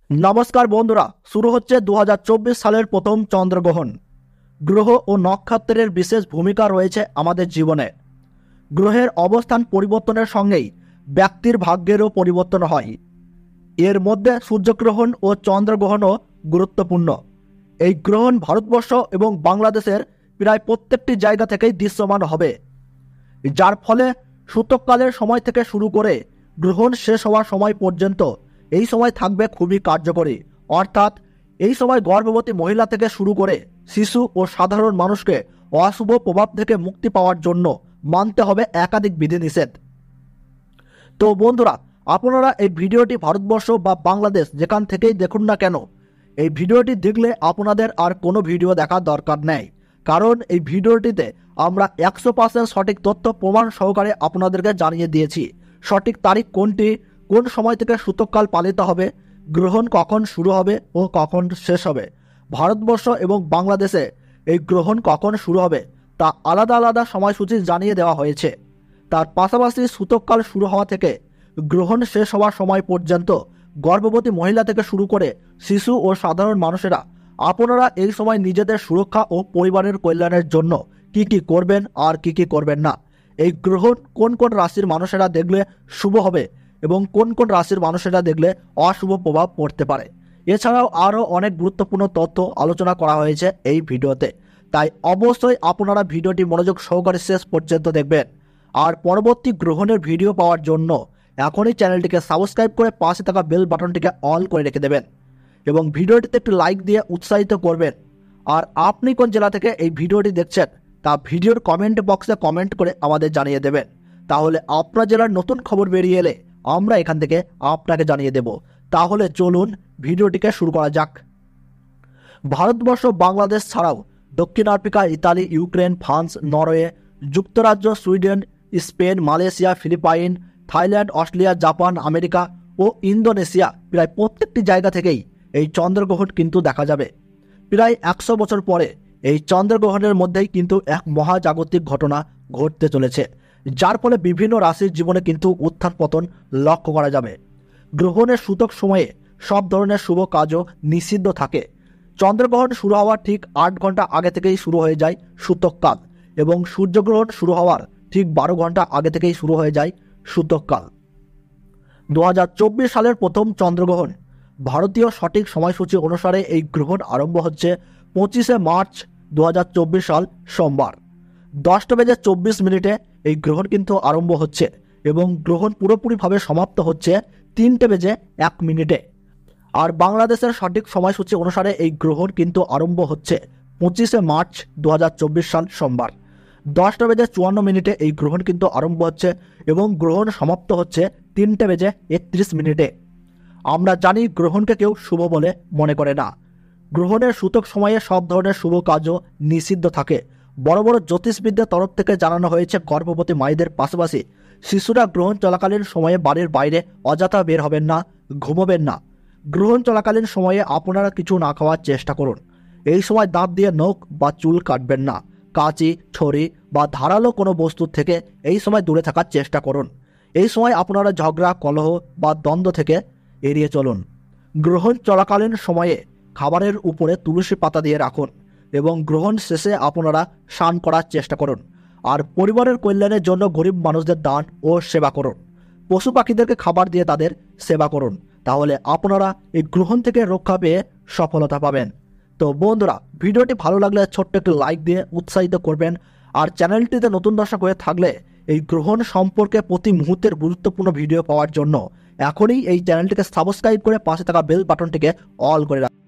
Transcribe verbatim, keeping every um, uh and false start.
নমস্কার বন্ধুরা, শুরু হচ্ছে দু হাজার চব্বিশ সালের প্রথম চন্দ্রগ্রহণ। গ্রহ ও নক্ষত্রের বিশেষ ভূমিকা রয়েছে আমাদের জীবনে। গ্রহের অবস্থান পরিবর্তনের সঙ্গেই ব্যক্তির ভাগ্যেরও পরিবর্তন হয়। এর মধ্যে সূর্যগ্রহণ ও চন্দ্রগ্রহণও গুরুত্বপূর্ণ। এই গ্রহণ ভারতবর্ষ এবং বাংলাদেশের প্রায় প্রত্যেকটি জায়গা থেকেই দৃশ্যমান হবে, যার ফলে সূতককালের সময় থেকে শুরু করে গ্রহণ শেষ হওয়ার সময় পর্যন্ত এই সময় থাকবে খুবই কার্যকরী। অর্থাৎ এই সময় গর্ভবতী মহিলা থেকে শুরু করে শিশু ও সাধারণ মানুষকে অশুভ প্রভাব থেকে মুক্তি পাওয়ার জন্য মানতে হবে একাধিক বিধিনিষেধ। তো বন্ধুরা, আপনারা এই ভিডিওটি ভারতবর্ষ বা বাংলাদেশ যেখান থেকেই দেখুন না কেন, এই ভিডিওটি দেখলে আপনাদের আর কোনো ভিডিও দেখার দরকার নেই। কারণ এই ভিডিওটিতে আমরা একশো পার্সেন্ট সঠিক তথ্য প্রমাণ সহকারে আপনাদেরকে জানিয়ে দিয়েছি সঠিক তারিখ কোনটি, কোন সময় থেকে সূতককাল পালিত হবে, গ্রহণ কখন শুরু হবে ও কখন শেষ হবে। ভারতবর্ষ এবং বাংলাদেশে এই গ্রহণ কখন শুরু হবে তা আলাদা আলাদা সময়সূচি জানিয়ে দেওয়া হয়েছে। তার পাশাপাশি সূতককাল শুরু হওয়া থেকে গ্রহণ শেষ হওয়ার সময় পর্যন্ত গর্ভবতী মহিলা থেকে শুরু করে শিশু ও সাধারণ মানুষেরা আপনারা এই সময় নিজেদের সুরক্ষা ও পরিবারের কল্যাণের জন্য কি কি করবেন আর কি কি করবেন না, এই গ্রহণ কোন কোন রাশির মানুষেরা দেখলে শুভ হবে এবং কোন কোন রাশির মানুষেরা দেখলে অশুভ প্রভাব পড়তে পারে, এছাড়াও আরও অনেক গুরুত্বপূর্ণ তথ্য আলোচনা করা হয়েছে এই ভিডিওতে। তাই অবশ্যই আপনারা ভিডিওটি মনোযোগ সহকারে শেষ পর্যন্ত দেখবেন। আর পরবর্তী গ্রহণের ভিডিও পাওয়ার জন্য এখনই চ্যানেলটিকে সাবস্ক্রাইব করে পাশে থাকা বেল বাটনটিকে অল করে রেখে দেবেন এবং ভিডিওটিতে একটি লাইক দিয়ে উৎসাহিত করবেন। আর আপনি কোন জেলা থেকে এই ভিডিওটি দেখছেন তা ভিডিওর কমেন্ট বক্সে কমেন্ট করে আমাদের জানিয়ে দেবেন। তাহলে আপনার জেলার নতুন খবর বেরিয়ে এলে আমরা এখান থেকে আপনাকে জানিয়ে দেব। তাহলে চলুন ভিডিওটিকে শুরু করা যাক। ভারতবর্ষ বাংলাদেশ ছাড়াও দক্ষিণ Africa, Italy, Ukraine, France, Norway, যুক্তরাজ্য, Sweden, Spain, Malaysia, Philippines, Thailand, Australia, Japan, America ও ইন্দোনেশিয়া প্রায় প্রত্যেকটি জায়গা থেকেই এই চন্দ্রগ্রহণ কিন্তু দেখা যাবে। প্রায় একশো বছর পরে এই চন্দ্রগ্রহণের মধ্যেই কিন্তু এক মহাজাগতিক ঘটনা ঘটতে চলেছে, যার ফলে বিভিন্ন রাশির জীবনে কিন্তু উত্থান পতন লক্ষ্য করা যাবে। গ্রহণের সূতক সময়ে সব ধরনের শুভ কাজও নিষিদ্ধ থাকে। চন্দ্রগ্রহণ শুরু হওয়ার ঠিক আট ঘন্টা আগে থেকেই শুরু হয়ে যায় সূতককাল এবং সূর্যগ্রহণ শুরু হওয়ার ঠিক বারো ঘন্টা আগে থেকেই শুরু হয়ে যায় সূতককাল। দু হাজার চব্বিশ সালের প্রথম চন্দ্রগ্রহণ ভারতীয় সঠিক সময়সূচি অনুসারে এই গ্রহণ আরম্ভ হচ্ছে পঁচিশে মার্চ দু হাজার চব্বিশ সাল সোমবার দশটা বেজে চব্বিশ মিনিটে এই গ্রহণ কিন্তু আরম্ভ হচ্ছে এবং গ্রহণ পুরোপুরিভাবে সমাপ্ত হচ্ছে তিনটে বেজে এক মিনিটে। আর বাংলাদেশের সঠিক সময়সূচি অনুসারে এই গ্রহণ কিন্তু আরম্ভ হচ্ছে পঁচিশে মার্চ দু হাজার চব্বিশ সাল সোমবার দশটা বেজে চুয়ান্ন মিনিটে এই গ্রহণ কিন্তু আরম্ভ হচ্ছে এবং গ্রহণ সমাপ্ত হচ্ছে তিনটে বেজে একত্রিশ মিনিটে। আমরা জানি গ্রহণকে কেউ শুভ বলে মনে করে না। গ্রহণের সূতক সময়ে সব ধরনের শুভ কাজও নিষিদ্ধ থাকে। বড় বড় জ্যোতিষবিদদের তরফ থেকে জানানো হয়েছে গর্ভবতী মায়েদের পাশাপাশি শিশুরা গ্রহণ চলাকালীন সময়ে বাড়ির বাইরে অযথা বের হবেন না, ঘুমোবেন না। গ্রহণ চলাকালীন সময়ে আপনারা কিছু না খাওয়ার চেষ্টা করুন। এই সময় দাঁত দিয়ে নখ বা চুল কাটবেন না। কাঁচি, ছড়ি বা ধারালো কোনো বস্তুর থেকে এই সময় দূরে থাকার চেষ্টা করুন। এই সময় আপনারা ঝগড়া, কলহ বা দ্বন্দ্ব থেকে এড়িয়ে চলুন। গ্রহণ চলাকালীন সময়ে খাবারের উপরে তুলসী পাতা দিয়ে রাখুন এবং গ্রহণ শেষে আপনারা স্নান করার চেষ্টা করুন। আর পরিবারের কল্যাণের জন্য গরিব মানুষদের দান ও সেবা করুন। পশু পাখিদেরকে খাবার দিয়ে তাদের সেবা করুন। তাহলে আপনারা এই গ্রহণ থেকে রক্ষা পেয়ে সফলতা পাবেন। তো বন্ধুরা, ভিডিওটি ভালো লাগলে ছোট্ট একটি লাইক দিয়ে উৎসাহিত করবেন। আর চ্যানেলটিতে নতুন দর্শক হয়ে থাকলে এই গ্রহণ সম্পর্কে প্রতি মুহূর্তের গুরুত্বপূর্ণ ভিডিও পাওয়ার জন্য এখনই এই চ্যানেলটিকে সাবস্ক্রাইব করে পাশে থাকা বেল বাটনটিকে অল করে রাখুন।